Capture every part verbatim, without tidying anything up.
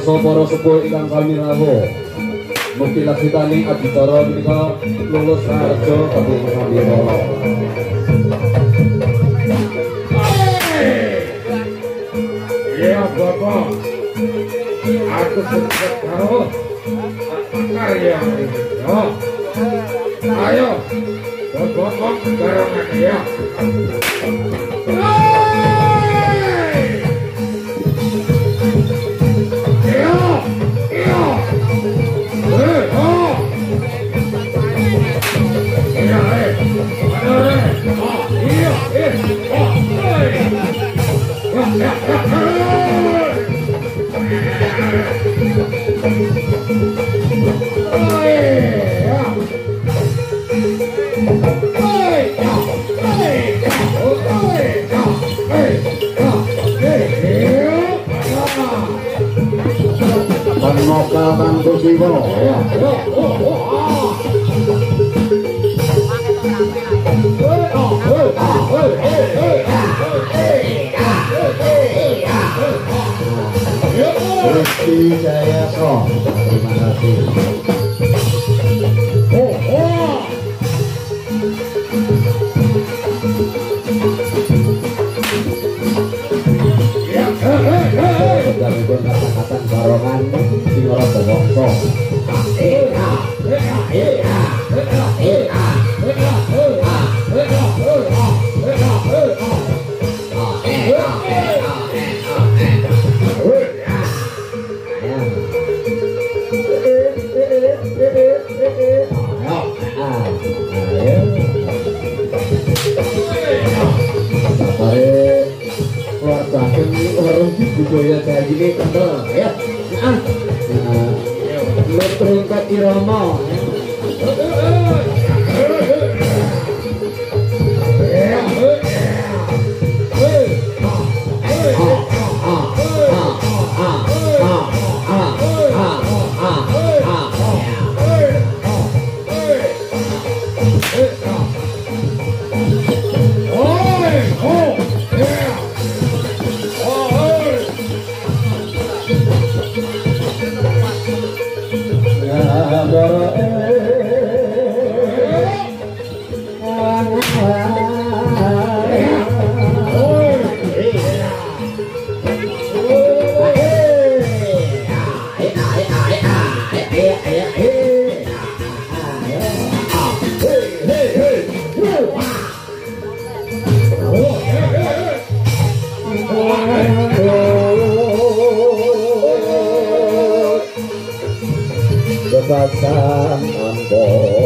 ngarsa para sepuh ingkang sami rawuh. Mugi laksitani adicara menika lulus raharja kagem sami kala. Ya Bapak, aku sukses karo karya ini. Ayo, Bapak barengan ya. Panoka Bangku Siwo. Rizky Jaya So, terima kasih. Oh, oh. Betul-betul kata-kata barongan Singoro Bawongso. Budaya saya gini kental ya. Nah, lu terungkat irama. Bebasan ambo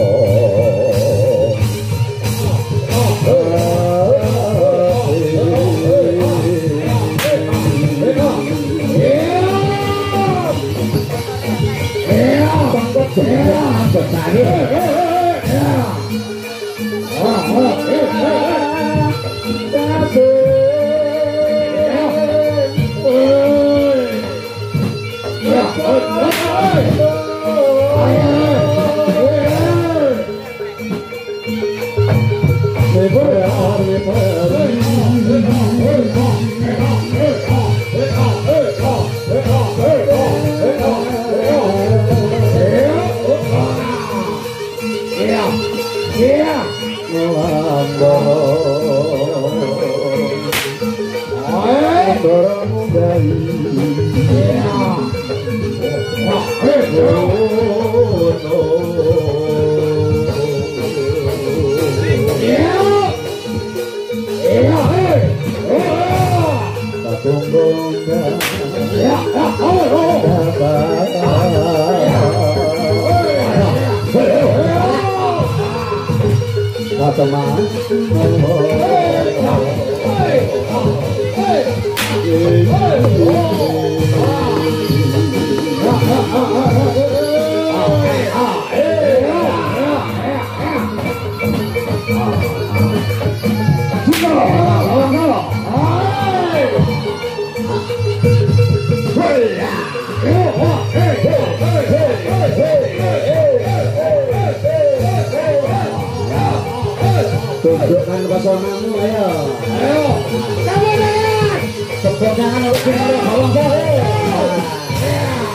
tunjukkan pesonamu, ayo ayo kamu lihat tepuk tangan untuk Singoro Bawongso.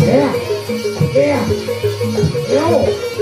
Iya. Iya. Yo.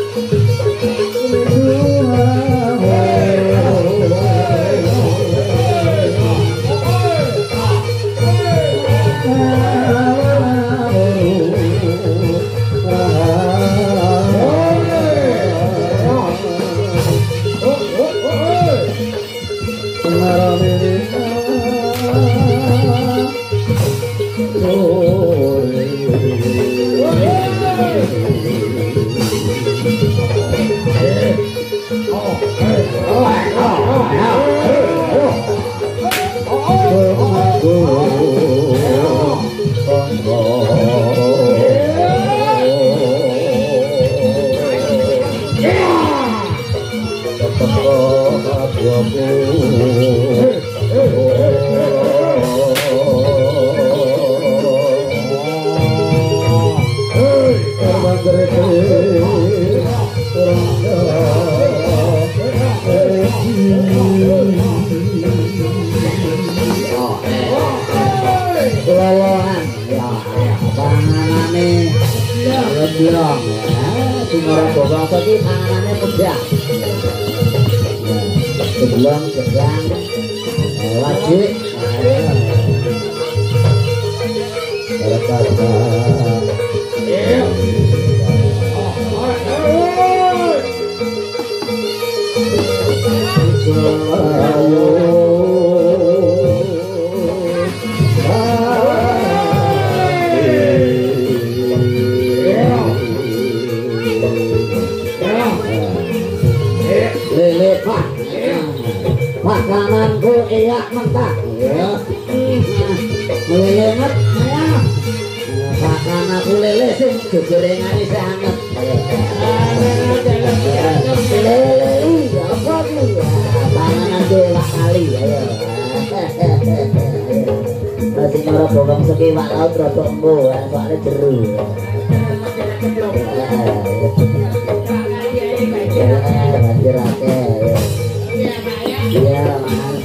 Bilang ya, Singorang Bogong tadi tangannya pedang. Sebelum pedang, wajib. Kata-kata. Makananku iya mentah ya. Melelet ya. Makananku lele sing gorengane sanget. Lele iya apa iki? Panganan dewa kali ayo. Masih ora bogong sekiwak laut rada engko soalnya jeru. Banjir akeh. Iya, Mas.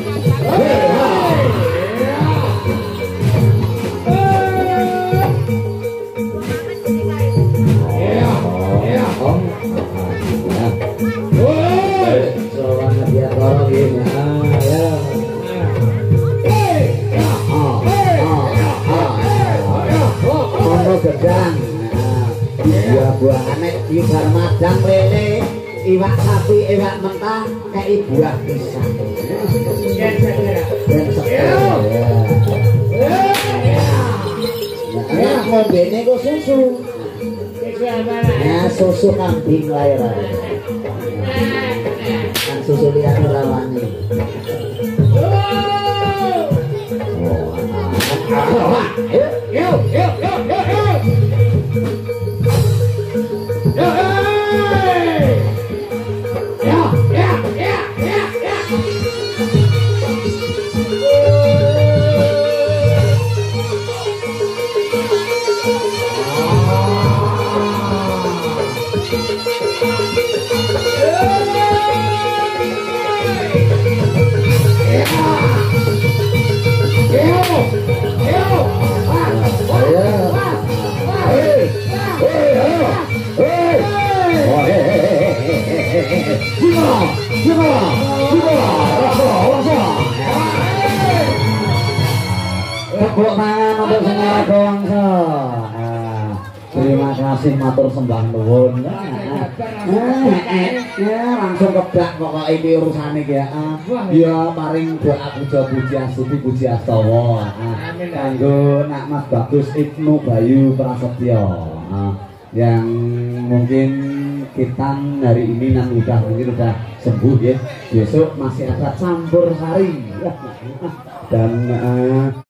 Buah anek ibar madang lele iwak sapi iwak mentah kayak buah pisang dan sekarang ya ngombe ini kok susu ya susu kambing lahir kan susu lihat lawannya yuk yuk yuk yuk yuk terima kasih matur sembah nuwun. Ya langsung kebak pokok iki urusane ya. Ya paring doa puja puji astuti puji astawa. Kanggo nak Mas Bagus Ibnu Bayu Prasetyo. Yang mungkin kita hari ini nan udah mungkin udah sembuh ya. Besok masih ada campur sari. Dan uh,